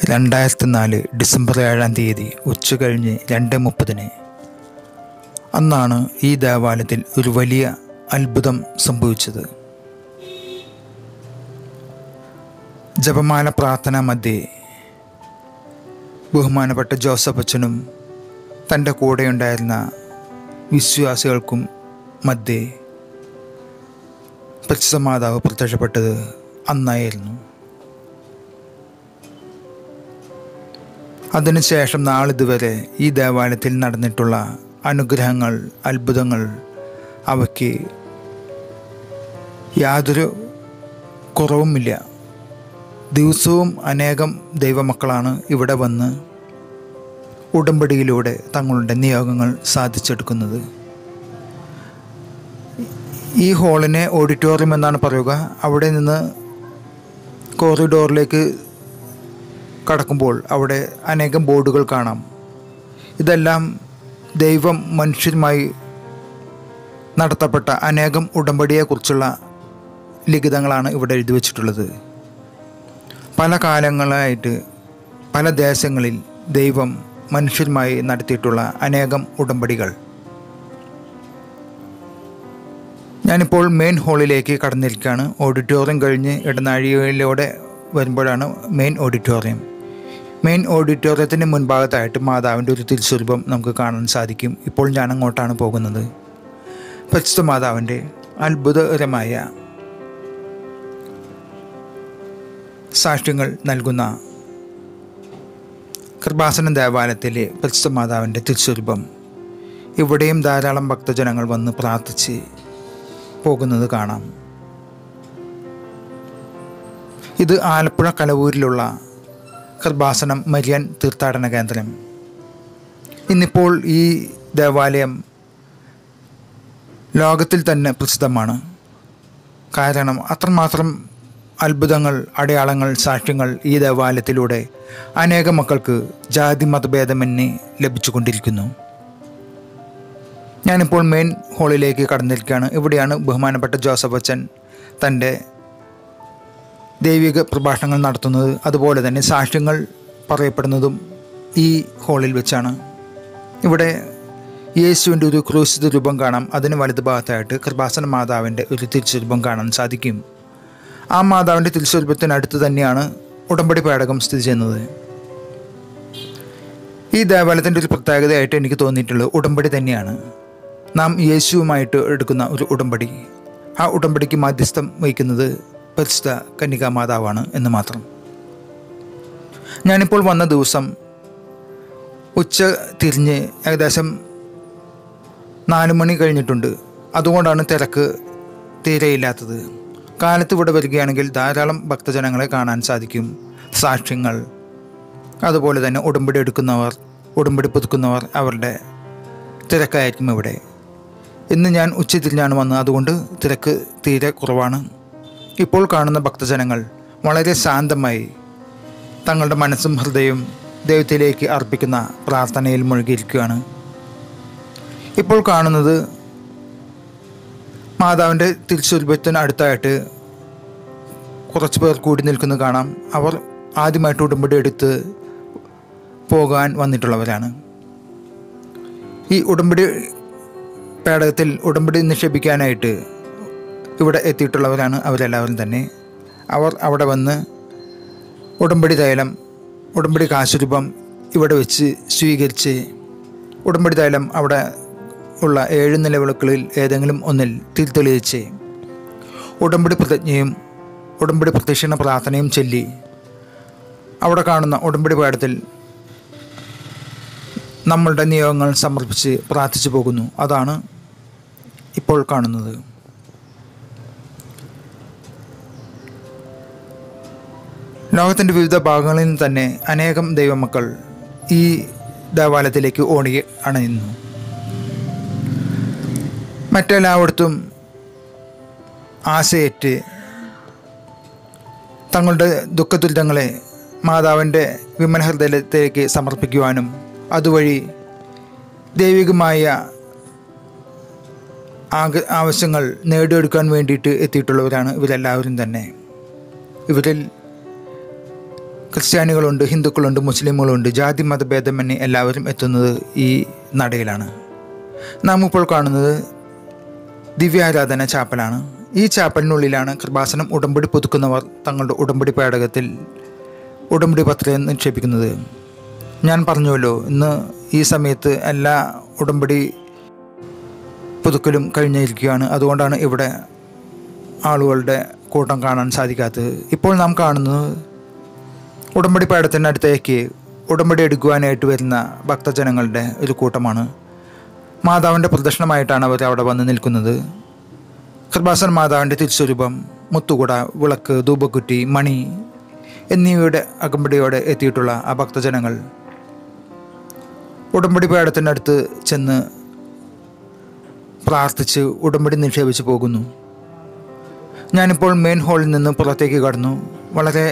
2004 December 7-ാം തീയതി ഉച്ചകഴിഞ്ഞ് 2:30 അന്നാണ് ഈ ദേവാലയത്തിൽ ഒരു വലിയ അത്ഭുതം സംഭവിച്ചത്. ജപമാല പ്രാർത്ഥന മധ്യേ ബഹുമാനപ്പെട്ട ജോസഫ് അച്ഛനും തൻ്റെ കൂടെയുണ്ടായിരുന്ന വിശ്വാസികൾക്കും മധ്യേ പരിശുദ്ധ മാതാവ് പ്രത്യക്ഷപ്പെട്ടത് അന്നായിരുന്നു. അതിനുശേഷം നാളിതുവരെ ഈ ദേവാലയത്തിൽ നടന്നിട്ടുള്ള അനുഗ്രഹങ്ങൾ, അത്ഭുതങ്ങൾ, അവയ്ക്ക് യാതൊരു കുറവുമില്ല. ദിവസവും അനേകം ദൈവമക്കളാണ് ഇവിടെ വന്ന് ഉടമ്പടിയിലൂടെ തങ്ങളുടെ നിയോഗങ്ങൾ സാധിച്ചെടുക്കുന്നത്. ഈ ഹാളിനെ ഓഡിറ്റോറിയം എന്നാണ് പറയുക. അവിടെ നിന്ന് കോറിഡോറിലേക്ക് കടക്കുമ്പോൾ അവിടെ അനേകം ബോർഡുകൾ കാണാം. ഇതെല്ലാം ദൈവം മനുഷ്യരുമായി നടത്തപ്പെട്ട അനേകം ഉടമ്പടിയെക്കുറിച്ചുള്ള ലിഖിതങ്ങളാണ് ഇവിടെ എഴുതി വച്ചിട്ടുള്ളത്. പല കാലങ്ങളായിട്ട് പല ദേശങ്ങളിൽ ദൈവം മനുഷ്യരുമായി നടത്തിയിട്ടുള്ള അനേകം ഉടമ്പടികൾ. ഞാനിപ്പോൾ മെയിൻ ഹാളിലേക്ക് കടന്നിരിക്കുകയാണ്. ഓഡിറ്റോറിയം കഴിഞ്ഞ് ഇടനാഴിയിലൂടെ വരുമ്പോഴാണ് മെയിൻ ഓഡിറ്റോറിയം. മെയിൻ ഓഡിറ്റോറിയത്തിൻ്റെ മുൻഭാഗത്തായിട്ട് മാതാവിൻ്റെ ഒരു തിരുസ്വരൂപം നമുക്ക് കാണാൻ സാധിക്കും. ഇപ്പോൾ ഞാൻ അങ്ങോട്ടാണ് പോകുന്നത്. പരിശുദ്ധ മാതാവിൻ്റെ അത്ഭുതകരമായ സാക്ഷ്യങ്ങൾ നൽകുന്ന കൃപാസനം ദേവാലയത്തിലെ പരിശുദ്ധ മാതാവിൻ്റെ തിരുസ്വരൂപം ഇവിടെയും ധാരാളം ഭക്തജനങ്ങൾ വന്ന് പ്രാർത്ഥിച്ച് പോകുന്നത് കാണാം. ഇത് ആലപ്പുഴ കലവൂരിലുള്ള കൃപാസനം മരിയൻ തീർത്ഥാടന കേന്ദ്രം. ഇന്നിപ്പോൾ ഈ ദേവാലയം ലോകത്തിൽ തന്നെ പ്രസിദ്ധമാണ്. കാരണം അത്രമാത്രം അത്ഭുതങ്ങൾ, അടയാളങ്ങൾ, സാക്ഷ്യങ്ങൾ ഈ ദേവാലയത്തിലൂടെ അനേകം മക്കൾക്ക് ജാതി മതഭേദമന്യേ ലഭിച്ചുകൊണ്ടിരിക്കുന്നു. ഞാനിപ്പോൾ മെയിൻ ഹാളിലേക്ക് കടന്നിരിക്കുകയാണ്. ഇവിടെയാണ് ബഹുമാനപ്പെട്ട ജോസഫ് അച്ഛൻ തൻ്റെ ദൈവിക പ്രഭാഷണങ്ങൾ നടത്തുന്നത്. അതുപോലെ തന്നെ സാക്ഷ്യങ്ങൾ പറയപ്പെടുന്നതും ഈ ഹാളിൽ വെച്ചാണ്. ഇവിടെ യേശുവിൻ്റെ ഒരു ക്രൂശിത രൂപം കാണാം. അതിന് വലതു ഭാഗത്തായിട്ട് കൃപാസന മാതാവിൻ്റെ ഒരു തിരുസ്വരൂപം കാണാൻ സാധിക്കും. ആ മാതാവിൻ്റെ തിരുസ്വരൂപത്തിനടുത്ത് തന്നെയാണ് ഉടമ്പടി പേടകം സ്ഥിതി ചെയ്യുന്നത്. ഈ ദേവാലയത്തിൻ്റെ ഒരു പ്രത്യേകതയായിട്ട് എനിക്ക് തോന്നിയിട്ടുള്ളത് ഉടമ്പടി തന്നെയാണ്. നാം യേശുവുമായിട്ട് എടുക്കുന്ന ഒരു ഉടമ്പടി. ആ ഉടമ്പടിക്ക് മാധ്യസ്ഥം വഹിക്കുന്നത് പരിശുദ്ധ കന്യകാ മാതാവാണ് എന്ന് മാത്രം. ഞാനിപ്പോൾ വന്ന ദിവസം ഉച്ച തിരിഞ്ഞ് ഏകദേശം 4 മണി കഴിഞ്ഞിട്ടുണ്ട്. അതുകൊണ്ടാണ് തിരക്ക് തീരെയില്ലാത്തത്. കാലത്ത് ഇവിടെ വരികയാണെങ്കിൽ ധാരാളം ഭക്തജനങ്ങളെ കാണാൻ സാധിക്കും. സാക്ഷ്യങ്ങൾ, അതുപോലെ തന്നെ ഉടമ്പടി എടുക്കുന്നവർ, ഉടമ്പടി പുതുക്കുന്നവർ, അവരുടെ തിരക്കായിരിക്കും ഇവിടെ. ഇന്ന് ഞാൻ ഉച്ച തിരിഞ്ഞാണ് വന്നത്. അതുകൊണ്ട് തിരക്ക് തീരെ കുറവാണ്. ഇപ്പോൾ കാണുന്ന ഭക്തജനങ്ങൾ വളരെ ശാന്തമായി തങ്ങളുടെ മനസ്സും ഹൃദയവും ദൈവത്തിലേക്ക് അർപ്പിക്കുന്ന പ്രാർത്ഥനയിൽ മുഴുകിയിരിക്കുകയാണ്. ഇപ്പോൾ കാണുന്നത് മാതാവിൻ്റെ തിരുസ്വരൂപത്തിന് അടുത്തായിട്ട് കുറച്ച് പേർ കൂടി നിൽക്കുന്നത് കാണാം. അവർ ആദ്യമായിട്ട് ഉടമ്പടി എടുത്ത് പോകാൻ വന്നിട്ടുള്ളവരാണ്. ഈ ഉടമ്പടി പേടകത്തിൽ ഉടമ്പടി നിക്ഷേപിക്കാനായിട്ട് ഇവിടെ എത്തിയിട്ടുള്ളവരാണ് അവരെല്ലാവരും തന്നെ. അവർ അവിടെ വന്ന് ഉടമ്പടി തൈലം, ഉടമ്പടി കാശുരൂപം ഇവിടെ വെച്ച് സ്വീകരിച്ച് ഉടമ്പടി തൈലം അവിടെ ഉള്ള 7 നിലവിളക്കുകളിൽ ഏതെങ്കിലും ഒന്നിൽ തിരിതെളിയിച്ച് ഉടമ്പടി പ്രതിജ്ഞയും ഉടമ്പടി പ്രദക്ഷിണ പ്രാർത്ഥനയും ചൊല്ലി അവിടെ കാണുന്ന ഉടമ്പടി പേടത്തിൽ നമ്മളുടെ നിയോഗങ്ങൾ സമർപ്പിച്ച് പ്രാർത്ഥിച്ചു പോകുന്നു. അതാണ് ഇപ്പോൾ കാണുന്നത്. ലോകത്തിൻ്റെ വിവിധ ഭാഗങ്ങളിൽ നിന്ന് തന്നെ അനേകം ദൈവമക്കൾ ഈ ദേവാലയത്തിലേക്ക് ഓടി അണയുന്നു. മറ്റെല്ലായിടത്തും ആശയേറ്റ് തങ്ങളുടെ ദുഃഖദുരിതങ്ങളെ മാതാവിൻ്റെ വിമല ഹൃദയത്തിലേക്ക് സമർപ്പിക്കുവാനും അതുവഴി ദൈവികമായ ആവശ്യങ്ങൾ നേടിയെടുക്കാൻ വേണ്ടിയിട്ട് എത്തിയിട്ടുള്ളവരാണ് ഇവരെല്ലാവരും തന്നെ. ഇവരിൽ ക്രിസ്ത്യാനികളുണ്ട്, ഹിന്ദുക്കളുണ്ട്, മുസ്ലിമുകളുണ്ട്, ജാതി മതഭേദമന്യേ എല്ലാവരും എത്തുന്നത് ഈ നടയിലാണ്. നാം ഇപ്പോൾ കാണുന്നത് ദിവ്യാരാധന ചാപ്പലാണ്. ഈ ചാപ്പലിനുള്ളിലാണ് കൃപാസനം ഉടമ്പടി പുതുക്കുന്നവർ തങ്ങളുടെ ഉടമ്പടി പേടകത്തിൽ ഉടമ്പടി പത്രം നിക്ഷേപിക്കുന്നത്. ഞാൻ പറഞ്ഞുവല്ലോ, ഇന്ന് ഈ സമയത്ത് എല്ലാ ഉടമ്പടി പുതുക്കലും കഴിഞ്ഞിരിക്കുകയാണ്. അതുകൊണ്ടാണ് ഇവിടെ ആളുകളുടെ കൂട്ടം കാണാൻ സാധിക്കാത്തത്. ഇപ്പോൾ നാം കാണുന്നത് ഉടമ്പടി പേടത്തിനടുത്തേക്ക് ഉടമ്പടി എടുക്കുവാനായിട്ട് വരുന്ന ഭക്തജനങ്ങളുടെ ഒരു കൂട്ടമാണ്. മാതാവിൻ്റെ പ്രദക്ഷിണമായിട്ടാണ് അവർ അവിടെ വന്ന് നിൽക്കുന്നത്. കൃപാസന മാതാവിൻ്റെ തിരുസ്വരൂപം, മുത്തുകുട, വിളക്ക്, ധൂപക്കുറ്റി, മണി എന്നിവയുടെ അകമ്പടിയോടെ എത്തിയിട്ടുള്ള ആ ഭക്തജനങ്ങൾ ഉടമ്പടി പേടത്തിനടുത്ത് ചെന്ന് പ്രാർത്ഥിച്ച് ഉടമ്പടി നിക്ഷേപിച്ച് പോകുന്നു. ഞാനിപ്പോൾ മെയിൻ ഹാളിൽ നിന്ന് പുറത്തേക്ക് കടന്നു. വളരെ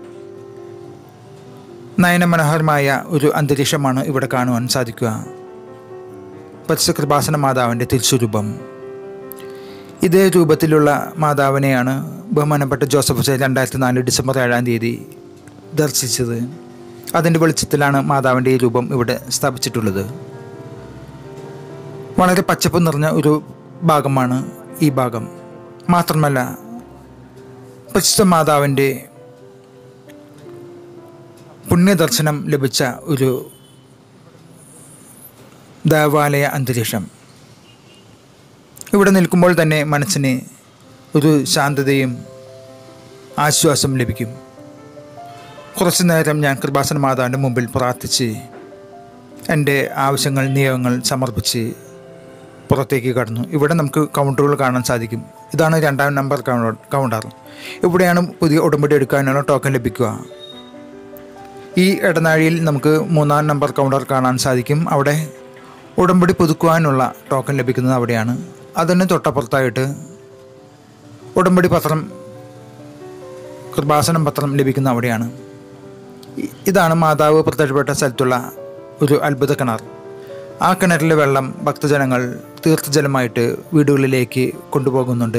നയനമനോഹരമായ ഒരു അന്തരീക്ഷമാണ് ഇവിടെ കാണുവാൻ സാധിക്കുക. പരിശുദ്ധ കൃപാസന മാതാവിൻ്റെ തിരുസ്വരൂപം, ഇതേ രൂപത്തിലുള്ള മാതാവിനെയാണ് ബഹുമാനപ്പെട്ട ജോസഫ് അച്ഛൻ 2004 ഡിസംബർ 7 ദർശിച്ചത്. അതിൻ്റെ വെളിച്ചത്തിലാണ് മാതാവിൻ്റെ ഈ രൂപം ഇവിടെ സ്ഥാപിച്ചിട്ടുള്ളത്. വളരെ പച്ചപ്പ് നിറഞ്ഞ ഒരു ഭാഗമാണ് ഈ ഭാഗം. മാത്രമല്ല, പരിശുദ്ധ മാതാവിൻ്റെ പുണ്യദർശനം ലഭിച്ച ഒരു ദേവാലയ അന്തരീക്ഷം. ഇവിടെ നിൽക്കുമ്പോൾ തന്നെ മനസ്സിന് ഒരു ശാന്തതയും ആശ്വാസം ലഭിക്കും. കുറച്ചു നേരം ഞാൻ കൃപാസന മാതാവിൻ്റെ മുമ്പിൽ പ്രാർത്ഥിച്ച് എൻ്റെ ആവശ്യങ്ങൾ, നിയമങ്ങൾ സമർപ്പിച്ച് പുറത്തേക്ക് കടന്നു. ഇവിടെ നമുക്ക് കൗണ്ടറുകൾ കാണാൻ സാധിക്കും. ഇതാണ് 2ാം നമ്പർ കൗണ്ടർ. ഇവിടെയാണ് പുതിയ ഉടമ്പടി എടുക്കാനുള്ള ടോക്കൺ ലഭിക്കുക. ഈ ഇടനാഴിയിൽ നമുക്ക് 3ാം നമ്പർ കൗണ്ടർ കാണാൻ സാധിക്കും. അവിടെ ഉടമ്പടി പുതുക്കുവാനുള്ള ടോക്കൺ ലഭിക്കുന്നത് അവിടെയാണ്. അതിന് തൊട്ടപ്പുറത്തായിട്ട് ഉടമ്പടി പത്രം, കൃപാസനം പത്രം ലഭിക്കുന്ന അവിടെയാണ്. ഇതാണ് മാതാവ് പ്രത്യക്ഷപ്പെട്ട സ്ഥലത്തുള്ള ഒരു അത്ഭുത കിണർ. ആ കിണറിലെ വെള്ളം ഭക്തജനങ്ങൾ തീർത്ഥജലമായിട്ട് വീടുകളിലേക്ക് കൊണ്ടുപോകുന്നുണ്ട്.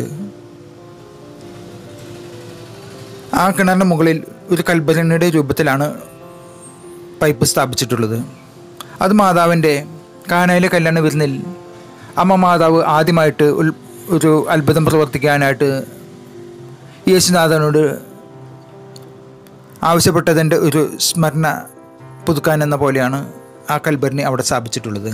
ആ കിണറിന് മുകളിൽ ഒരു കൽഭരണിയുടെ രൂപത്തിലാണ് പൈപ്പ് സ്ഥാപിച്ചിട്ടുള്ളത്. അത് മാതാവിൻ്റെ കാനായിലെ കല്യാണ വിരുന്നിൽ അമ്മ മാതാവ് ആദ്യമായിട്ട് ഒരു അത്ഭുതം പ്രവർത്തിക്കാനായിട്ട് യേശുനാഥനോട് ആവശ്യപ്പെട്ടതിൻ്റെ ഒരു സ്മരണ പുതുക്കാൻ എന്ന പോലെയാണ് ആ കൽഭരണി അവിടെ സ്ഥാപിച്ചിട്ടുള്ളത്.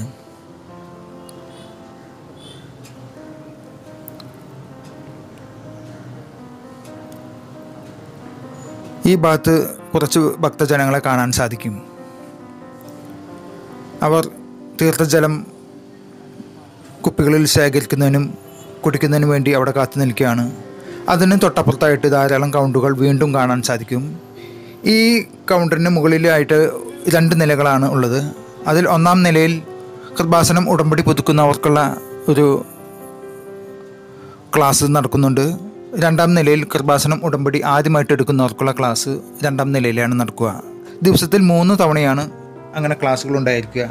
ഈ ഭാഗത്ത് കുറച്ച് ഭക്തജനങ്ങളെ കാണാൻ സാധിക്കും. അവർ തീർത്ഥജലം കുപ്പികളിൽ ശേഖരിക്കുന്നതിനും കുടിക്കുന്നതിനും വേണ്ടി അവിടെ കാത്തു നിൽക്കുകയാണ്. അതിന് തൊട്ടപ്പുറത്തായിട്ട് ധാരാളം കൗണ്ടറുകൾ വീണ്ടും കാണാൻ സാധിക്കും. ഈ കൗണ്ടറിന് മുകളിലായിട്ട് 2 നിലകളാണ് ഉള്ളത്. അതിൽ 1ാം നിലയിൽ കൃപാസനം ഉടമ്പടി പുതുക്കുന്നവർക്കുള്ള ഒരു ക്ലാസ് നടക്കുന്നുണ്ട്. 2ാം നിലയിൽ കൃപാസനം ഉടമ്പടി ആദ്യമായിട്ട് എടുക്കുന്നവർക്കുള്ള ക്ലാസ് 2ാം നിലയിലാണ് നടക്കുക. ദിവസത്തിൽ 3 തവണയാണ് അങ്ങനെ ക്ലാസ്സുകൾ ഉണ്ടായിരിക്കുക.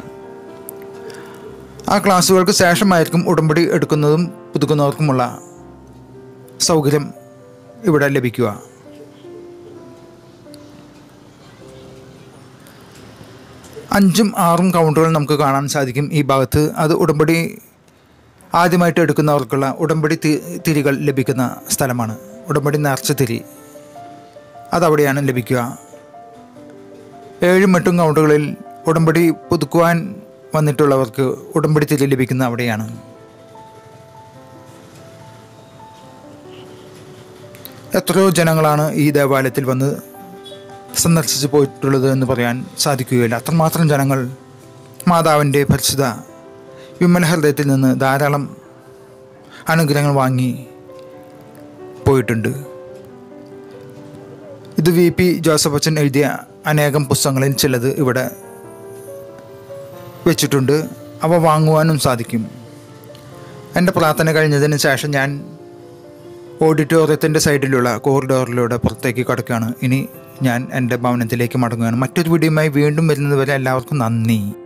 ആ ക്ലാസ്സുകൾക്ക് ശേഷമായിരിക്കും ഉടമ്പടി എടുക്കുന്നതും പുതുക്കുന്നവർക്കുമുള്ള സൗകര്യം ഇവിടെ ലഭിക്കുക. അഞ്ചും 6ഉം കൗണ്ടറുകൾ നമുക്ക് കാണാൻ സാധിക്കും ഈ ഭാഗത്ത്. അത് ഉടമ്പടി ആദ്യമായിട്ട് എടുക്കുന്നവർക്കുള്ള ഉടമ്പടി തിരികൾ ലഭിക്കുന്ന സ്ഥലമാണ്. ഉടമ്പടി നേർച്ച തിരി അതവിടെയാണ് ലഭിക്കുക. 7ഉം 8ഉം കൗണ്ടറുകളിൽ ഉടമ്പടി പുതുക്കുവാൻ വന്നിട്ടുള്ളവർക്ക് ഉടമ്പടി തിരി ലഭിക്കുന്ന അവിടെയാണ്. എത്രയോ ജനങ്ങളാണ് ഈ ദേവാലയത്തിൽ വന്ന് സന്ദർശിച്ച് പോയിട്ടുള്ളത് എന്ന് പറയാൻ സാധിക്കുകയില്ല. അത്രമാത്രം ജനങ്ങൾ മാതാവിൻ്റെ പരിശുദ്ധ വിമല ഹൃദയത്തിൽ നിന്ന് ധാരാളം അനുഗ്രഹങ്ങൾ വാങ്ങി പോയിട്ടുണ്ട്. ഇത് VP ജോസഫ് അച്ഛൻ എഴുതിയ അനേകം പുസ്തകങ്ങളിൽ ചിലത് ഇവിടെ വെച്ചിട്ടുണ്ട്. അവ വാങ്ങുവാനും സാധിക്കും. എൻ്റെ പ്രാർത്ഥന കഴിഞ്ഞതിന് ശേഷം ഞാൻ ഓഡിറ്റോറിയത്തിൻ്റെ സൈഡിലുള്ള കോറിഡോറിലൂടെ പുറത്തേക്ക് കടക്കുകയാണ്. ഇനി ഞാൻ എൻ്റെ ഭവനത്തിലേക്ക് മടങ്ങുകയാണ്. മറ്റൊരു വീഡിയോയുമായി വീണ്ടും വരുന്നത് വരെ എല്ലാവർക്കും നന്ദി.